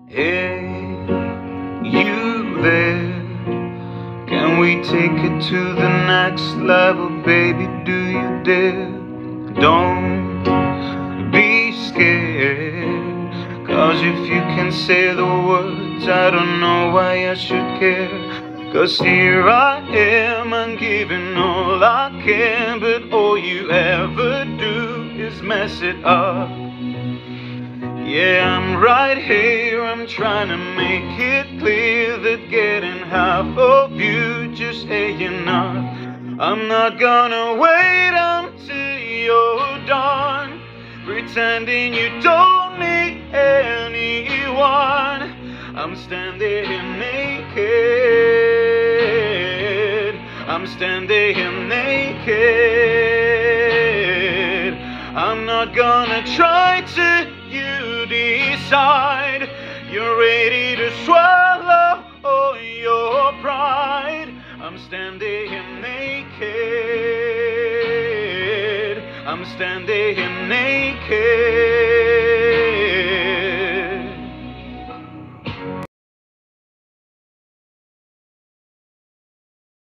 Hey, you there? Can we take it to the next level, baby? Do you dare? Don't be scared, 'cause if you can say the words, I don't know why I should care. 'Cause here I am, I'm giving all I can, but all you ever do is mess it up. Yeah, I'm right here, I'm trying to make it clear that getting half of you just ain't enough. I'm not gonna wait until you're done pretending you don't need anyone. I'm standing here naked, I'm standing here naked. I'm not gonna try to decide. You're ready to swallow all your pride. I'm standing here naked, I'm standing here naked.